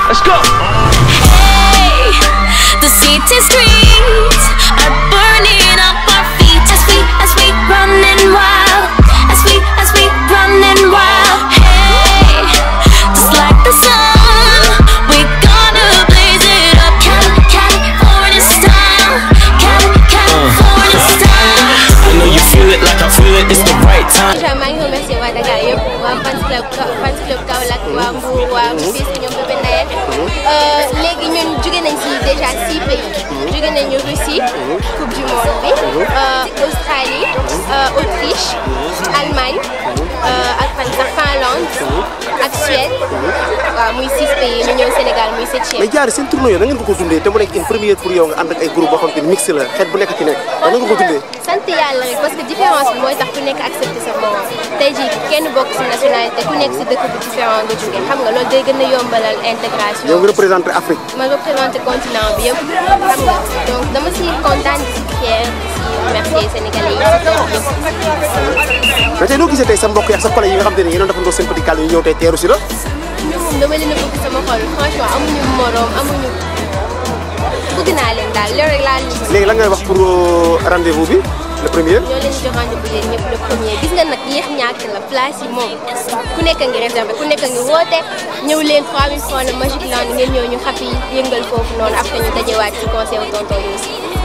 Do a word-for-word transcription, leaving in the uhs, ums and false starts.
Let's go. Hey, the city streets are burning up our feet as we as we running wild, as we as we running wild. Hey, just like the sun, we gonna blaze it up. Cali, California style, Cali, California style. I know you feel it like I feel it. It's the right time. maa ngi remercier waa Dakar yëpp waa fans club fans club Kaolack waa Mbour waa Rufisque ñoom bébé Ndeye léegi ñun jóge nañ ci déjà six pays jóge nañu Russie coupe du monde bi Australie Autriche Allemagne ak fan sax Finlande ak Suède waaw muy six pays ñu ñëw Sénégal muy septième. mais jaari seen tournoi yooyu da ngeen ko ko dundee te mu nekk une première pour yow nga ànd ak ay groupe boo xam te mix la xeet bu nekk ci nekk da nga ko dundee. sant yàlla rek parce que différence bi mooy tax ku nekk accepté sa morom tey jii kenn bokk si nationalité ku nekk si dëkk bu différent nga jógee xam nga loolu day gën a yombalal intégration. yow nga représenté Afrique. ma représenté continent bi yëpp xam nga donc dama si kontaan di si fier si remercier sénégalais yi si teew yëpp. mais tey noo gisee tey sa mbokk yi ak sa collègue yi nga xam te ne yéen a defandoo seen petit kàll yu ñëw tey teeru si la. ñun moom dama leen a bëgg sama xol franchement amuñu morom amuñu bëgg naa leen daal loolu rek laa leen. léegi lan ngay wax pour rendez-vous bi le premier. ñoo leen di jox rendez-vous leen ñëpp le premier gis nga nag yéex ñàkk la place yi moom ku nekk a ngi réservé ku nekk a ngi woote ñëw leen trois mille francs le Magic Land ngeen ñëw ñu xapi yëngal foofu noonu après ñu dajewaat ci conseil tonton yi aussi.